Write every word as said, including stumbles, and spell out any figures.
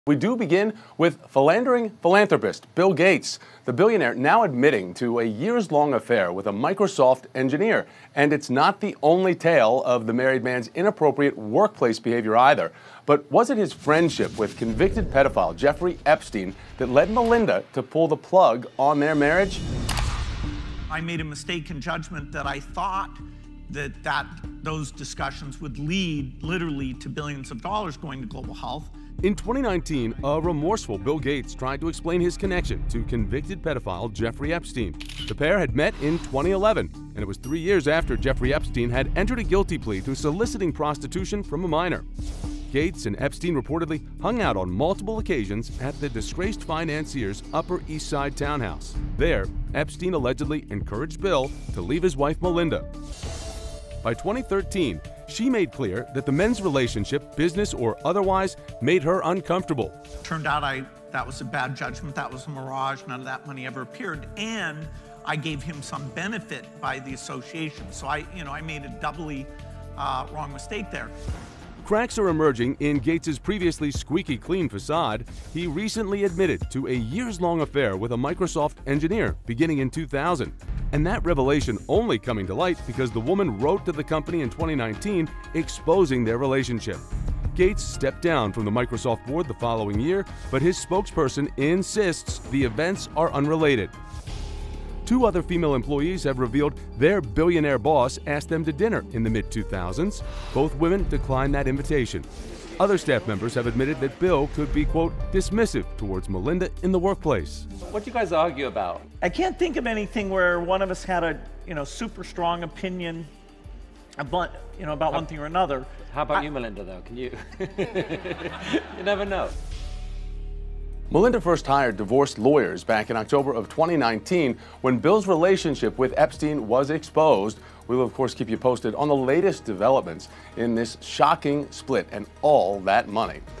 We do begin with philandering philanthropist Bill Gates, the billionaire now admitting to a years-long affair with a Microsoft engineer. And it's not the only tale of the married man's inappropriate workplace behavior either. But was it his friendship with convicted pedophile Jeffrey Epstein that led Melinda to pull the plug on their marriage? I made a mistaken judgment that I thought that, that those discussions would lead literally to billions of dollars going to global health. In twenty nineteen, a remorseful Bill Gates tried to explain his connection to convicted pedophile Jeffrey Epstein. The pair had met in twenty eleven, and it was three years after Jeffrey Epstein had entered a guilty plea to soliciting prostitution from a minor. Gates and Epstein reportedly hung out on multiple occasions at the disgraced financier's Upper East Side townhouse. There, Epstein allegedly encouraged Bill to leave his wife Melinda. By twenty thirteen, she made clear that the men's relationship, business or otherwise, made her uncomfortable. Turned out I that was a bad judgment. That was a mirage. None of that money ever appeared. And I gave him some benefit by the association. So I, you know, I made a doubly uh, wrong mistake there. Cracks are emerging in Gates' previously squeaky clean facade. He recently admitted to a years-long affair with a Microsoft engineer beginning in two thousand. And that revelation only coming to light because the woman wrote to the company in twenty nineteen exposing their relationship. Gates stepped down from the Microsoft board the following year, but his spokesperson insists the events are unrelated. Two other female employees have revealed their billionaire boss asked them to dinner in the mid two thousands. Both women declined that invitation. Other staff members have admitted that Bill could be, quote, dismissive towards Melinda in the workplace. What do you guys argue about? I can't think of anything where one of us had a, you know, super strong opinion about, you know, about how, one thing or another. How about I, you, Melinda, though? Can you? You never know. Melinda first hired divorce lawyers back in October of twenty nineteen when Bill's relationship with Epstein was exposed. We will, of course, keep you posted on the latest developments in this shocking split and all that money.